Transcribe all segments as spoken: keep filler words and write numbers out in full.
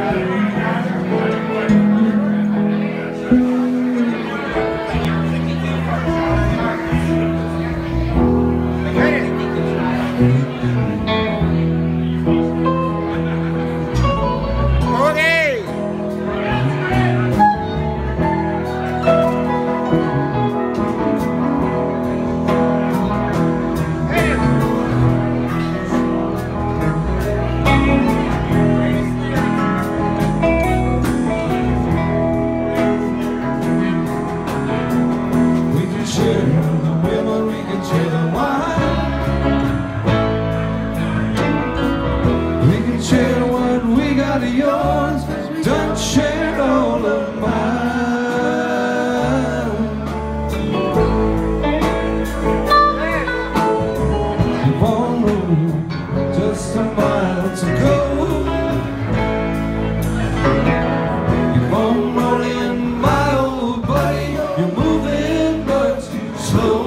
Yours, don't share all of mine. Keep on rolling, just a mile to go. Keep on rolling, my old buddy. You're moving but too slow.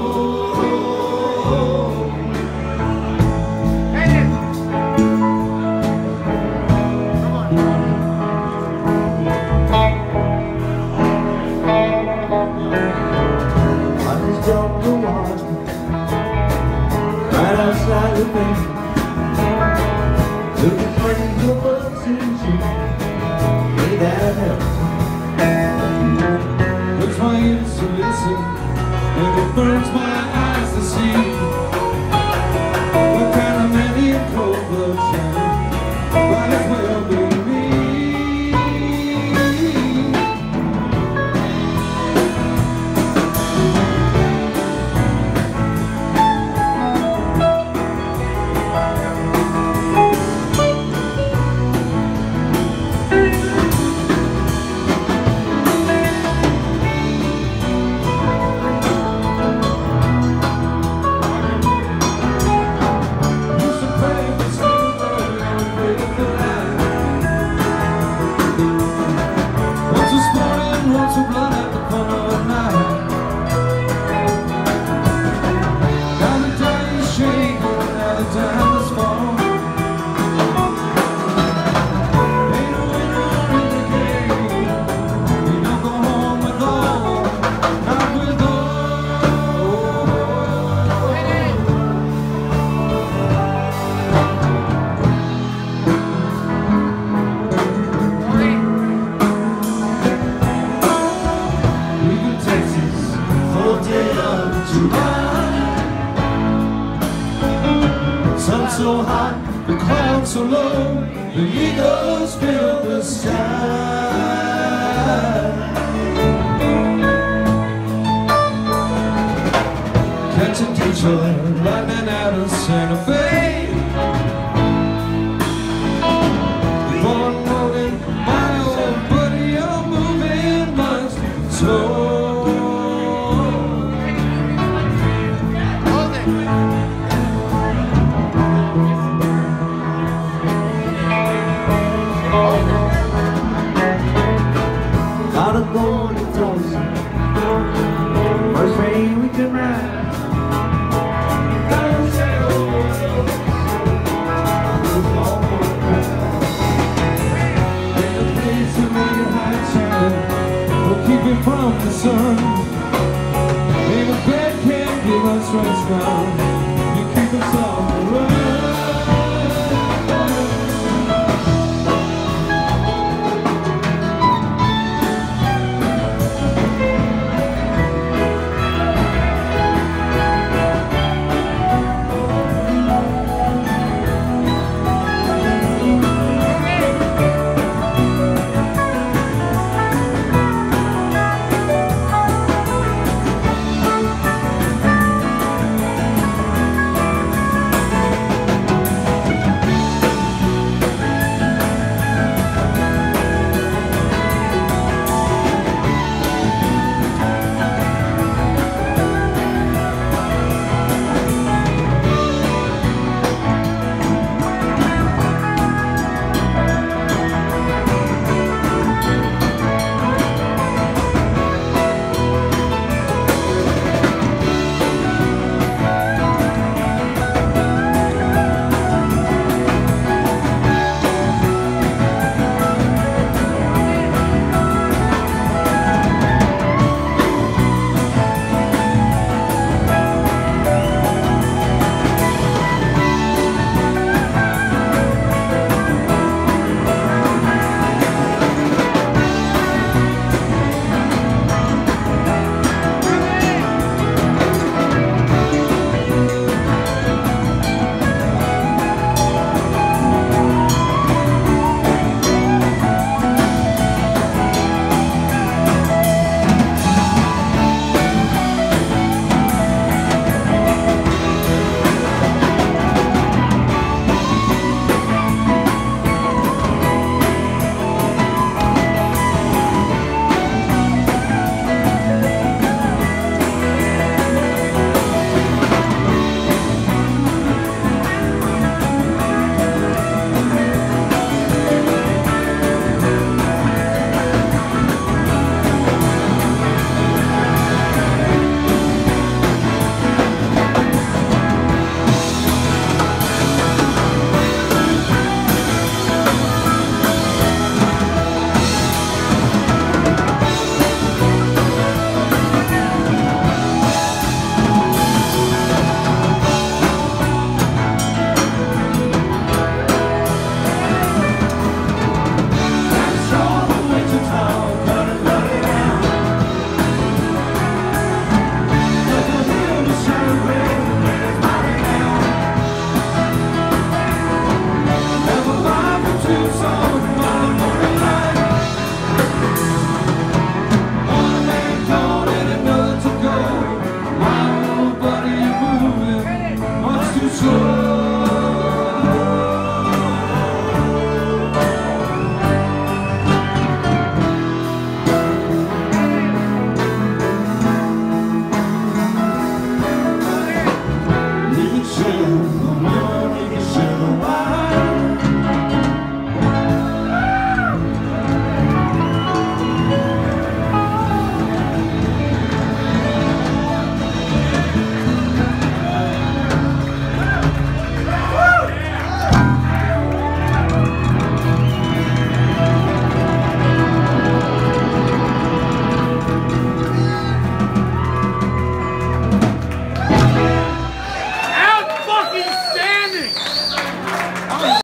Outside the bank, looking for your bugs and shit. Ain't that hell? Looks my ears to listen, and it burns my eyes to see what kind of man in cold blood shining might as well be me. Sun so hot, the clouds so low, the eagles fill the sky. Catching Detroit, lightning out of Santa Fe. Born rolling, my old buddy, you're moving much slow. First rain we can ride. We'll keep it from the sun. Ain't a bed can't give us rest now.